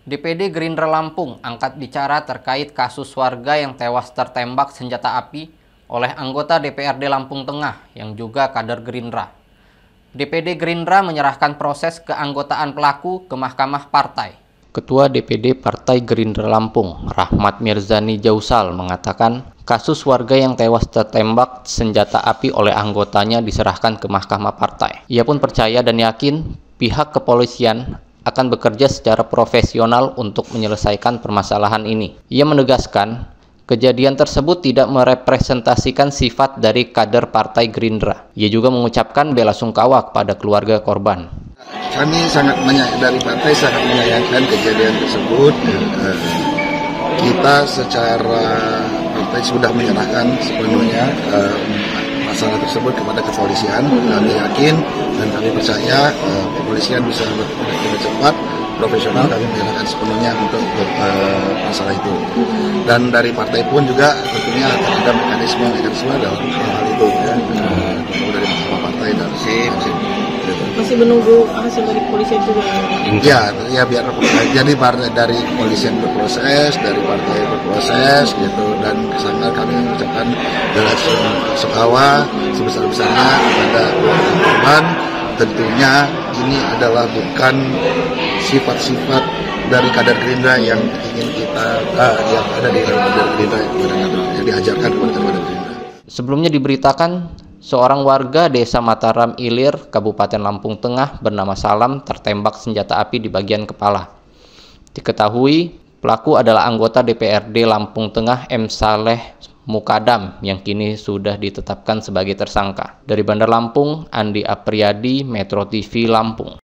DPD Gerindra Lampung angkat bicara terkait kasus warga yang tewas tertembak senjata api oleh anggota DPRD Lampung Tengah yang juga kader Gerindra. DPD Gerindra menyerahkan proses keanggotaan pelaku ke Mahkamah Partai. Ketua DPD Partai Gerindra Lampung, Rahmat Mirzani Jausal, mengatakan kasus warga yang tewas tertembak senjata api oleh anggotanya diserahkan ke Mahkamah Partai. Ia pun percaya dan yakin pihak kepolisian akan bekerja secara profesional untuk menyelesaikan permasalahan ini. Ia menegaskan, kejadian tersebut tidak merepresentasikan sifat dari kader Partai Gerindra. Ia juga mengucapkan bela sungkawa kepada keluarga korban. Kami dari partai sangat menyayangkan kejadian tersebut. Kita secara partai sudah menyerahkan sepenuhnya masalah tersebut kepada kepolisian. Kami yakin dan kami percaya kepolisian bisa lebih cepat, profesional. Kami menyerahkan sepenuhnya untuk masalah itu. Dan dari partai pun juga tentunya akan ada mekanisme dalam hal itu ya. Dari Mahkamah Partai dan masih menunggu hasil dari kepolisian juga. Ya biar jadi dari kepolisian berproses, dari partai berproses gitu, dan kesana kami mengucapkan bela sungkawa sebesar-besarnya kepada korban. Tentunya ini adalah bukan sifat-sifat dari kader Gerindra yang ingin kita yang ada di dalam kader Gerindra yang diajarkan kepada kader Gerindra. Sebelumnya diberitakan seorang warga desa Mataram Ilir, Kabupaten Lampung Tengah bernama Salam tertembak senjata api di bagian kepala. Diketahui pelaku adalah anggota DPRD Lampung Tengah M. Saleh Mukadam yang kini sudah ditetapkan sebagai tersangka. Dari Bandar Lampung, Andi Apriyadi, Metro TV Lampung.